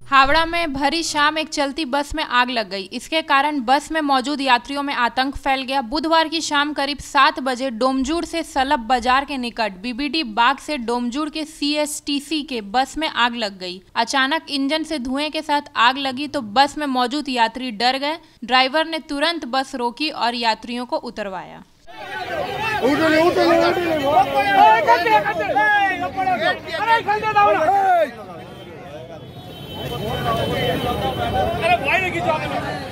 हावड़ा में भरी शाम एक चलती बस में आग लग गई। इसके कारण बस में मौजूद यात्रियों में आतंक फैल गया। बुधवार की शाम करीब 7 बजे डोमजूड़ से सलब बाजार के निकट बीबीडी बाग से डोमजूड़ के सीएसटीसी के बस में आग लग गई। अचानक इंजन से धुएं के साथ आग लगी तो बस में मौजूद यात्री डर गए। ड्राइवर ने तुरंत बस रोकी और यात्रियों को उतरवाया। अरे भाई